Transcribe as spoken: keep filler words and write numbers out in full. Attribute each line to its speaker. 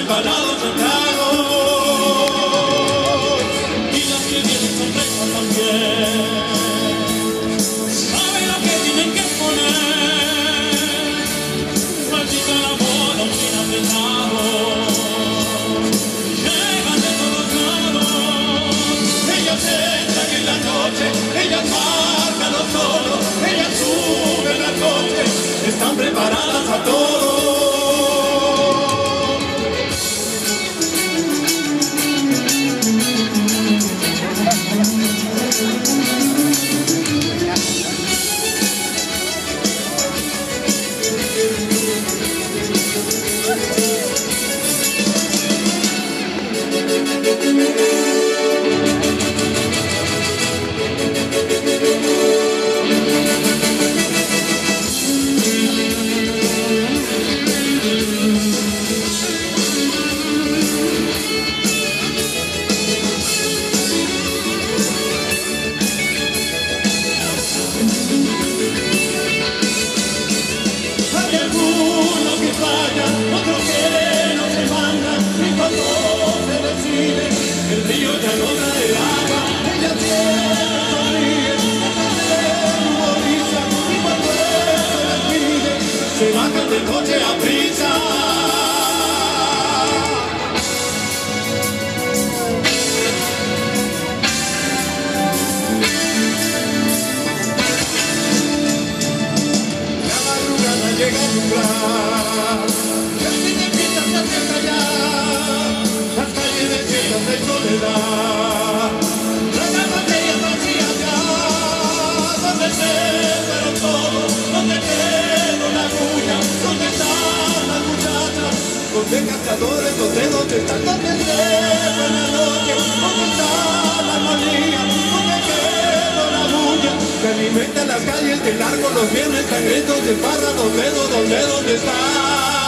Speaker 1: empanados Santiago, y los que vienen son ricos también. Saben lo que tienen que poner, maldito el amor, los inapesados. Llegan de todos lados, ellas entran en la noche, ellas marcan los tonos, ellas suben al coche, están preparadas a todo. El río ya no trae agua, ella siempre sonríe, ella humoriza, y cuando él se despide, se bajan del coche a prisa. La madrugada llega a su plan, el fin de fiesta se acerca ya. De soledad, las botellas vacías ya, donde se fueron todos, donde quedó la bulla, donde están las muchachas, donde cazadores, donde, donde están, donde se fue la noche, donde está la armonía, donde quedó la bulla, que alimenta las calles de largo los viernes sangrientos de farra, donde, donde, donde está.